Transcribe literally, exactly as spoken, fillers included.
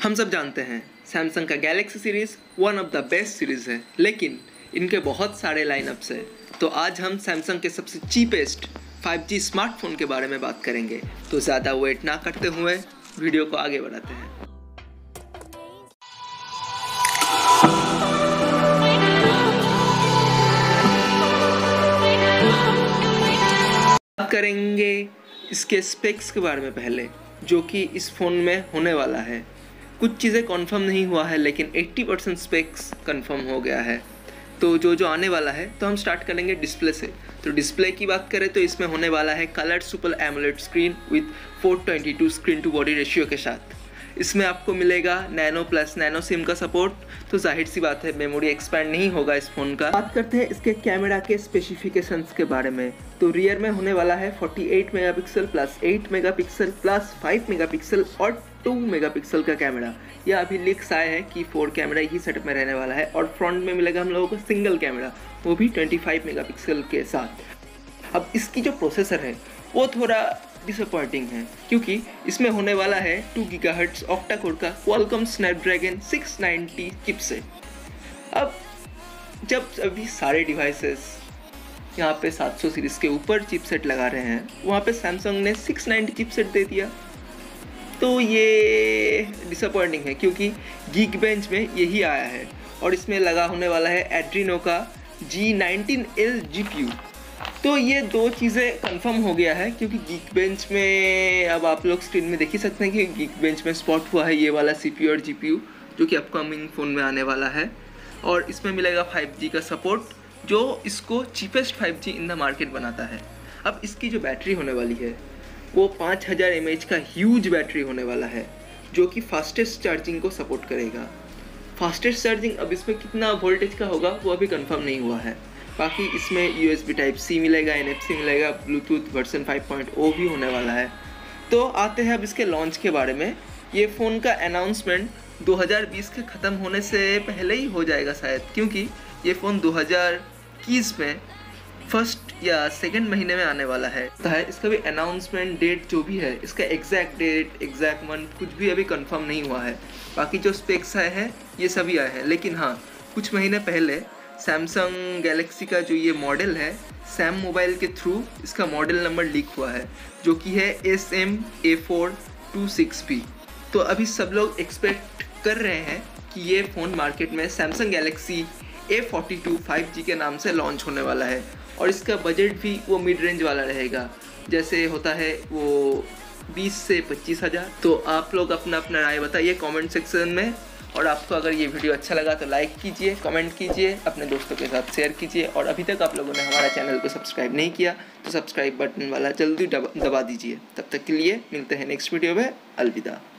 हम सब जानते हैं सैमसंग का Galaxy series one of the best series है, लेकिन इनके बहुत सारे लाइनअप्स हैं। तो आज हम सैमसंग के सबसे चीपेस्ट फाइव जी स्मार्टफोन के बारे में बात करेंगे। तो ज़्यादा वेट ना करते हुए वीडियो को आगे बढ़ाते हैं। बात करेंगे इसके स्पेक्स के बारे में पहले, जो कि इस फ़ोन में होने वाला है। कुछ चीज़ें कंफर्म नहीं हुआ है, लेकिन अस्सी परसेंट स्पेक्स कंफर्म हो गया है। तो जो जो आने वाला है, तो हम स्टार्ट करेंगे डिस्प्ले से। तो डिस्प्ले की बात करें तो इसमें होने वाला है colour super AMOLED screen with four twenty two screen to body ratio के साथ। इसमें आपको मिलेगा नैनो प्लस नैनो सिम का सपोर्ट। तो जाहिर सी बात है मेमोरी एक्सपैंड नहीं होगा इस फ़ोन का। बात करते हैं इसके कैमरा के स्पेसिफिकेशंस के बारे में। तो रियर में होने वाला है अड़तालीस मेगापिक्सल प्लस आठ मेगापिक्सल प्लस पाँच मेगापिक्सल और दो मेगापिक्सल का कैमरा। यह अभी लीक्स आया है कि फोर कैमरा ही सेटअप में रहने वाला है, और फ्रंट में मिलेगा हम लोगों को सिंगल कैमरा, वो भी पच्चीस मेगापिक्सल के साथ। अब इसकी जो प्रोसेसर है वो थोड़ा डिसअपॉइंटिंग है, क्योंकि इसमें होने वाला है टू गीगाहर्ट्ज़ ऑक्टा कोर का Qualcomm Snapdragon six ninety chipset. अब जब अभी सारे डिवाइसेस यहाँ पे सात सौ सीरीज़ के ऊपर चिपसेट लगा रहे हैं, वहाँ पे सैमसंग ने सिक्स नाइंटी चिपसेट दे दिया। तो ये डिसअपॉइंटिंग है, क्योंकि गीक बेंच में यही आया है, और इसमें लगा होने वाला है एड्रीनो का G nineteen L G P U. तो ये दो चीज़ें कंफर्म हो गया है, क्योंकि गीक बेंच में अब आप लोग स्क्रीन में देख ही सकते हैं कि गीक बेंच में स्पॉट हुआ है ये वाला सी पी यू और जी पी यू, जो कि अपकमिंग फ़ोन में आने वाला है। और इसमें मिलेगा फाइव जी का सपोर्ट, जो इसको cheapest five G in the market बनाता है। अब इसकी जो बैटरी होने वाली है वो पाँच हज़ार एम ए एच का ह्यूज बैटरी होने वाला है, जो कि फास्टेस्ट चार्जिंग को सपोर्ट करेगा। फास्टेस्ट चार्जिंग अब इसमें कितना वोल्टेज का होगा वो अभी कंफर्म नहीं हुआ है। बाकी इसमें U S B type C मिलेगा, एन एफ सी मिलेगा, Bluetooth version five point O भी होने वाला है। तो आते हैं अब इसके लॉन्च के बारे में। ये फ़ोन का अनाउंसमेंट दो हज़ार बीस के ख़त्म होने से पहले ही हो जाएगा शायद, क्योंकि ये फ़ोन दो हज़ार इक्कीस में फर्स्ट या सेकंड महीने में आने वाला है। तो है इसका भी अनाउंसमेंट डेट जो भी है, इसका एग्जैक्ट डेट एग्जैक्ट मंथ कुछ भी अभी कंफर्म नहीं हुआ है। बाकी जो स्पेक्स आए हैं ये सभी आए हैं, लेकिन हाँ, कुछ महीने पहले सैमसंग गैलेक्सी का जो ये मॉडल है, सैम मोबाइल के थ्रू इसका मॉडल नंबर लीक हुआ है, जो कि है S M A four two six P. तो अभी सब लोग एक्सपेक्ट कर रहे हैं कि ये फ़ोन मार्केट में Samsung Galaxy A forty two five G के नाम से लॉन्च होने वाला है, और इसका बजट भी वो मिड रेंज वाला रहेगा, जैसे होता है वो बीस से पच्चीस हज़ार। तो आप लोग अपना अपना राय बताइए कमेंट सेक्शन में, और आपको अगर ये वीडियो अच्छा लगा तो लाइक कीजिए, कमेंट कीजिए, अपने दोस्तों के साथ शेयर कीजिए, और अभी तक आप लोगों ने हमारा चैनल को सब्सक्राइब नहीं किया तो सब्सक्राइब बटन वाला जल्दी दबा दीजिए। तब तक के लिए मिलते हैं नेक्स्ट वीडियो में। अलविदा।